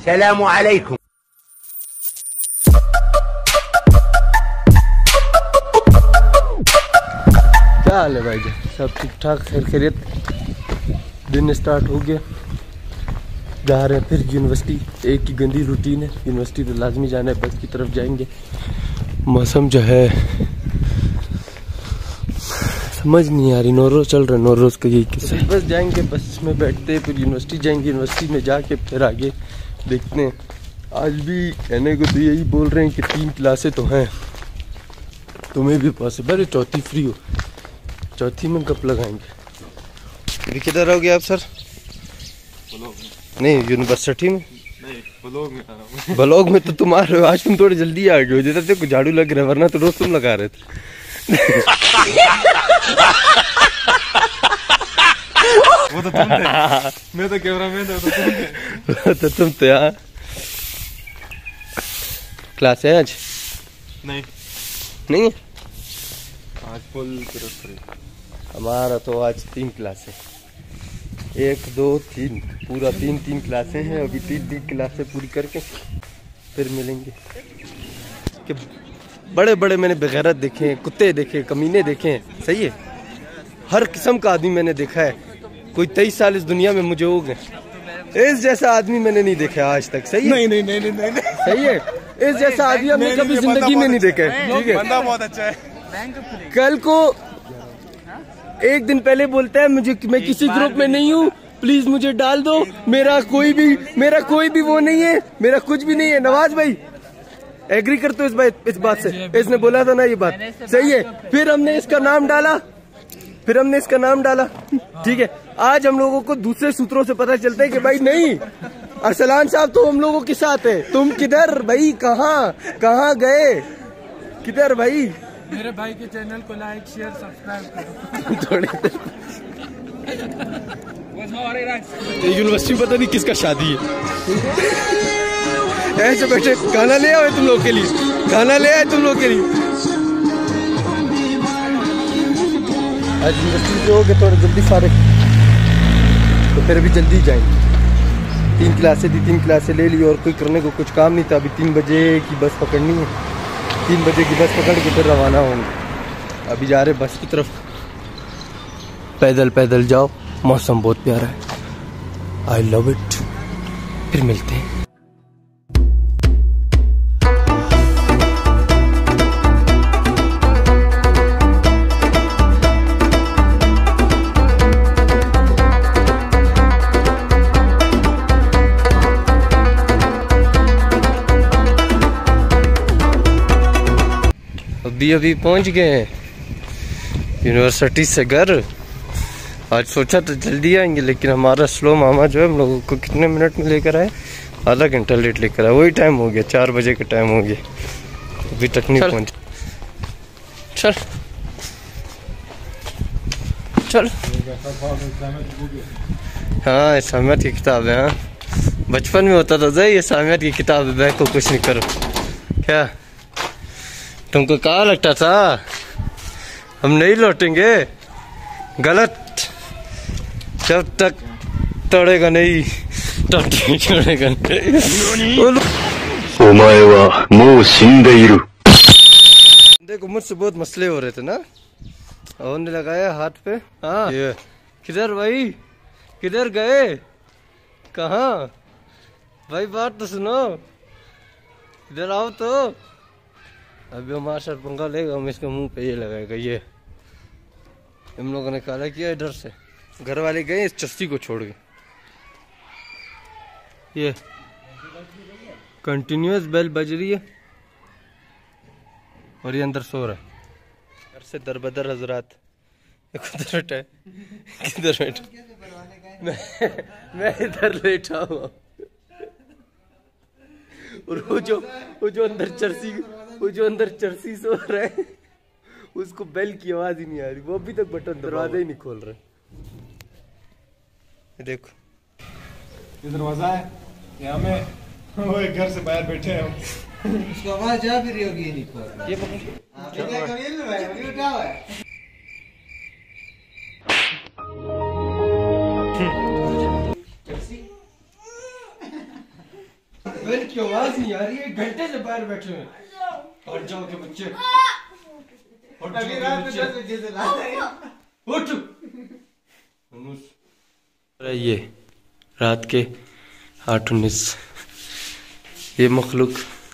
अस्सलामु अलैकुम। क्या हाल है भाई? सब ठीक ठाक, खैर खैरियत। दिन स्टार्ट हो गया, जा रहे हैं फिर यूनिवर्सिटी। एक ही गंदी रूटीन है, यूनिवर्सिटी तो लाजमी जाना है, बस की तरफ जाएंगे। मौसम जो है समझ नहीं आ रही, नौरोज चल रहा है, नौरोज का यही किस्सा है। बस जाएंगे, बस में बैठते फिर यूनिवर्सिटी जाएंगे, यूनिवर्सिटी में जाके फिर आगे देखते हैं। आज भी कहने को तो यही बोल रहे हैं कि 3 क्लासें तो हैं, तुम्हें भी पॉसिबल है चौथी फ्री हो, चौथी में कब लगाएंगे? अभी किधर रहोगे आप सर? नहीं, यूनिवर्सिटी में नहीं, ब्लॉग में आ रहा हूँ। ब्लॉग में तो तुम आ रहे हो, आज तुम थोड़े जल्दी आ गए हो, जैसे तेरे को झाड़ू लग रहा है, वरना तो रोज तुम लगा रहे थे। वो तो तुम थे, मैं तो कैमरामैन था, तो तुम थे। तो तुम तो यहाँ क्लास है आज? नहीं नहीं, आज फुल तरफ फ्री। हमारा तो आज 3 क्लास है, 1 2 3 पूरा 3 क्लासें हैं। अभी 3 क्लासें पूरी करके फिर मिलेंगे। कि बड़े बड़े मैंने बेगैरत देखे हैं, कुत्ते देखे, कमीने देखे हैं, सही है, हर किस्म का आदमी मैंने देखा है। कोई 23 साल इस दुनिया में मुझे हो गए, इस जैसा आदमी मैंने नहीं देखा आज तक। सही है? नहीं। सही है, इस जैसा आदमी हमने कभी जिंदगी में नहीं देखा है। ठीक है, बंदा बहुत अच्छा है। कल को एक दिन पहले बोलता है मुझे, मैं किसी ग्रुप में नहीं हूँ, प्लीज मुझे डाल दो, मेरा कोई भी वो नहीं है, मेरा कुछ भी नहीं है। नवाज भाई एग्री करते हो इस बात से? इसने बोला था ना ये बात, सही है। फिर हमने इसका नाम डाला, ठीक है। आज हम लोगों को दूसरे सूत्रों से पता चलता है कि भाई नहीं, अरसलान साहब तो हम लोगों के साथ है। तुम किधर भाई, कहाँ गए, किधर भाई? मेरे भाई के चैनल को लाइक शेयर सब्सक्राइब करो। यूनिवर्सिटी पता नहीं किसका शादी है। ऐसे बैठे खाना ले आए तुम लोग के लिए, आज यूनिवर्सिटी जो हो गए थोड़ा जल्दी फारिग, तो फिर अभी जल्दी जाएंगे। 3 क्लासें थी, 3 क्लासें ले ली और कोई करने को कुछ काम नहीं था। अभी 3 बजे की बस पकड़नी है, 3 बजे की बस पकड़ के फिर रवाना होंगे। अभी जा रहे बस की तरफ, पैदल जाओ, मौसम बहुत प्यारा है, आई लव इट। फिर मिलते हैं। अभी पहुंच गए हैं यूनिवर्सिटी से घर। आज सोचा तो जल्दी आएंगे, लेकिन हमारा स्लो मामा जो है हम लोगों को कितने मिनट में लेकर आए, आधा घंटा लेट लेकर आए। वही टाइम हो गया, 4 बजे का टाइम हो गया, अभी तक नहीं पहुंचे। चल हाँ, इस्लामियत की किताब है। हाँ, बचपन में होता था ये इस्लामियत की किताब है, बैग को कुछ नहीं करो। क्या तुमको कहाँ लगता था हम नहीं लौटेंगे? गलत, जब तक तोड़ेगा नहीं तब तक छोड़ेगा नहीं। देखो मुझसे बहुत मसले हो रहे थे ना, उन्होंने लगाया हाथ पे। हाँ, किधर भाई, किधर गए, कहाँ भाई, बात तो सुनो, इधर आओ तो। अभी हमारा सर पंखा लेगा, हम इसके मुंह पे ये लगाएगा। ये हम लोगों ने काला किया इधर से, घर वाले गए इस चस्सी को छोड़ के। ये कंटिन्यूअस बेल बज रही है और ये अंदर सो रहा है। घर से दरबदर हजरात, किधर बैठा मैं इधर लेटा हुआ, और वो जो अंदर चर्सी सो रहा है, उसको बेल की आवाज ही नहीं आ रही, वो अभी तक बटन दरवाजा ही नहीं खोल रहा। देखो ये दरवाजा है, यहाँ में वो एक घर से बाहर बैठे हैं हम। उसको आवाज जा भी रही होगी, नहीं खोल रहा। ये उठा हुआ है। की आवाज नहीं आ रही है, घंटे से बाहर बैठे हैं। हट जाओ के बच्चे, अभी रात में 10 बजे से ला रहे हैं। उठ। ये रात के 8:19, ये मखलूक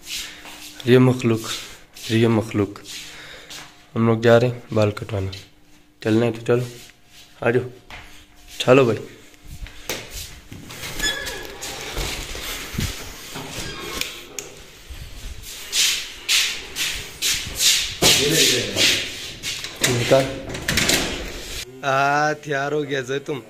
हम लोग जा रहे हैं बाल कटवाने। चलना है तो चलो, आ जाओ। चलो भाई। तैयार हो गया जो तुम।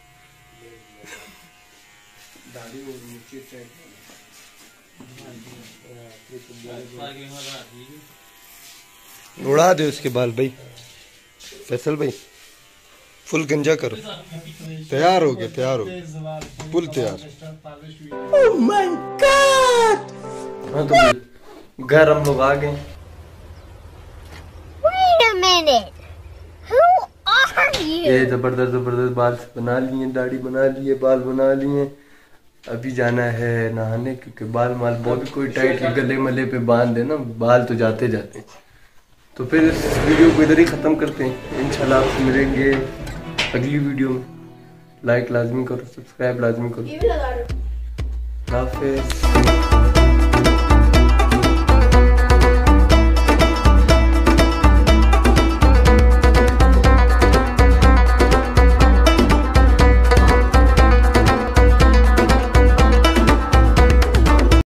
उड़ा दे उसके बाल भाई। फैसल भाई फुल गंजा करो। तैयार हो गए, तैयार हो गए, फुल तैयार। Oh my God. हाँ तो घर हम लोग आ गए। Wait a minute. Who are you? ये जबरदस्त बाल बना लिए, दाढ़ी बना लिए, बाल बना लिए। अभी जाना है नहाने, क्योंकि बाल बहुत कोई टाइट गले मले पे बांध दे ना, बाल तो जाते जाते। तो फिर इस वीडियो को इधर ही ख़त्म करते हैं। इंशाल्लाह आपसे मिलेंगे अगली वीडियो में। लाइक लाजमी करो, सब्सक्राइब लाजमी करो। हाफिज़।